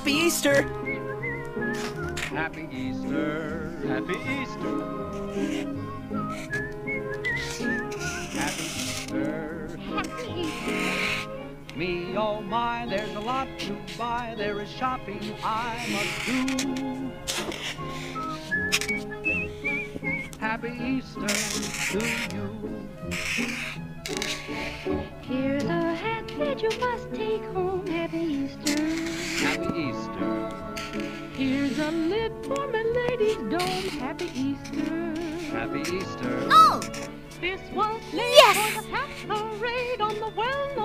Happy Easter! Happy Easter, Happy Easter. Happy Easter, Happy Easter. me oh my, there's a lot to buy. There is shopping I must do. Happy Easter to you. Here's a hat that you must take home. Happy Easter. Happy Easter, Here's a lid for my lady's dome. Happy Easter. Happy Easter. Oh! This was made Yes! for the hat parade on the well-known